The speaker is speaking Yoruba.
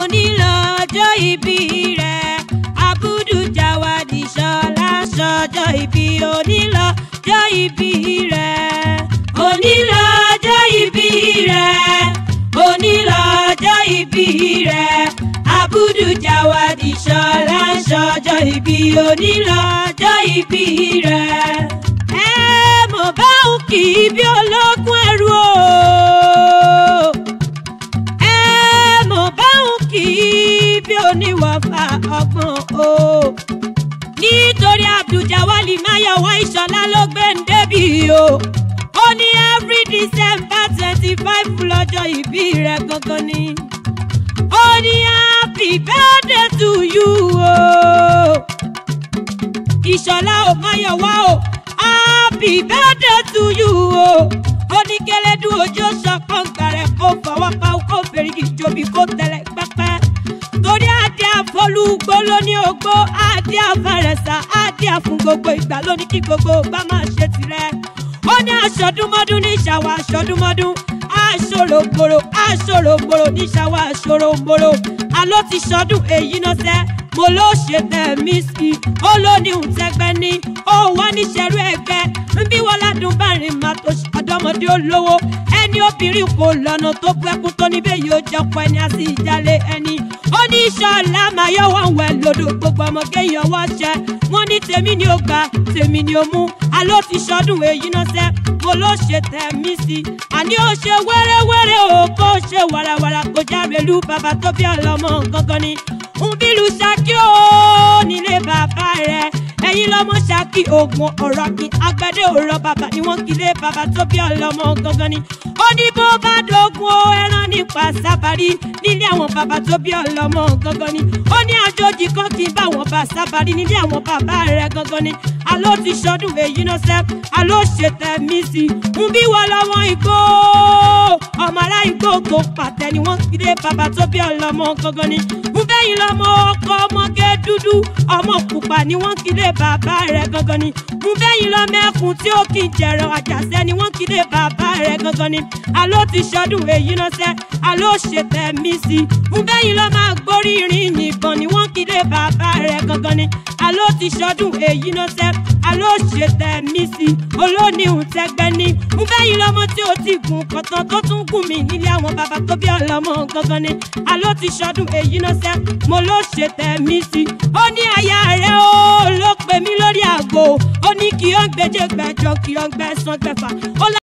onílọ́jọ́ ìbí rẹ̀ Abudu Jawadi Ṣọlá ṣọjọ́ ìbí onílọ́jọ́ ìbí rẹ̀ onílọ́jọ́ ìbí rẹ̀ onílọ́jọ́ ìbí rẹ̀ Abudu Jawadi Ṣọlá ṣọjọ́ ìbí onílọ́jọ́ ìbí rẹ̀. Mo bá ń kì í bí ológun ẹrú o. Mo bá ń kì í bí oníwọ̀fà ọgbọ̀n o. Nítorí Abdul Jawali Máyọ̀wá Ìṣọ̀lá ló gbé ń débì o. Ó ní every December 25 lọ́jọ́ ìbí rẹ̀ gangan ni. Ó ní happy birthday to you o. Ìṣọ̀lá ò Máyọ̀wá o. Happy birthday to you o. Ó ní kẹlẹ́dùn ojú ṣọpọ̀ nkàrẹ̀ kó fọwọ́ pa kó fèrèkì jòbí kó tẹ̀lé pẹ́pẹ́. Torí adé àfọlùgbò ló ní ogbó, adé àfẹrẹsà, adé àfún gbogbo ìgbà ló ní kí gbogbo bá máa ṣe tirẹ̀. Ó ní aṣọdúnmọ́dún ní ìṣàwọ̀ aṣọdúnmọ́dún, aṣòrògbòrò ní ìṣàwọ̀ aṣòrògbòrò. Àló ti ṣọdún èyí náà sẹ́. Mo ló ṣe tẹ̀mí sí i, ó ló ní òun tẹ́gbẹ́ ní, ó wá níṣẹ́rú ẹgbẹ́, ń bí wọ́n ládùn bá rìn máa tó ọ̀dọ́mọdé olówó, ẹni obìnrin kò lọ́nà tó gbẹ́kún tó níbẹ̀ yóò jọpọ̀ ẹni àti ìjàlè ẹni. Ó ní Ṣọlá Máyọ̀wá ń wẹ̀ lódò gbogbo ọmọge ìyọwọ́ ṣẹ, wọ́n ní tèmi ni ó gbà, tèmi ni ó mú, àló ti ṣọdún èyí náà sẹ́, mo ló ṣe tẹ̀mí sí i, àní ó ṣe wẹ́rẹ́wẹ́rẹ́ o, kó ṣe wàràwàrà kó járe lú bàbá tó bí ọlọ́mọ gangan ni. Nbílù Ṣakí o nílé bàbá rẹ̀, ẹ̀yin lọ́mọ Ṣakí ogun ọ̀rọ̀ kí agbẹ́dẹ́ òrọ̀ bàbá ni wọ́n kí lé bàbá tó bí ọlọ́mọ gangan ni. Ó ní bó bá dogun o ẹran nípa sábàrí nílé àwọn bàbá tó bí ọlọ́mọ gangan ni. Ó ní àjòjì kan kì í bá wọn bá sábàrí nílé àwọn bàbá rẹ̀ gangan ni. Àló ti ṣọdún èyí náà sẹ́, àló ṣe tẹ̀mí sí i, ń bí wọ́n lọ́wọ́ igbó ọmọ ará igbó tó pàtẹ ni wọ́n kí lé bàbá tó bí ọlọ́mọ gangan ni. Bẹ́yìn lọ́mọ ọkọ ọmọge dúdú ọmọ pupa ni wọ́n kí lé bàbá rẹ̀ gangan ni. Bẹ́yìn lọ́mọ ẹkùn tí ó kì í jẹ̀rọ àjàṣẹ́ ni wọ́n kí lé bàbá rẹ̀ gangan ni. Àló ti ṣọdún èyí náà sẹ́, àló ṣe tẹ̀mí sí i. Bẹ́yìn lọ́mọ agbórí irin nìkan ni wọ́n kí lé bàbá rẹ̀ gangan ni. Àló ti ṣọdún èyí náà sẹ́, àló ṣe tẹ̀mí sí i. Olóníhùn tẹ́gbẹ́ ní. Bẹ́yìn lọ́mọ tí ó ti gùn kọ̀tàn tó tún gùn mí nílé àwọn bàbá tó bí ọlọ́mọ gangan ni. Àló ti ṣọdún èyí náà sẹ́, mo ló ṣe tẹ̀mí sí i. Ó ní aya rẹ̀ ó ló pè mí lórí àgbo, ó ní kí ó ń gbèjè gbẹ̀jọ kí ó ń gbẹ̀sán gbẹ̀fà.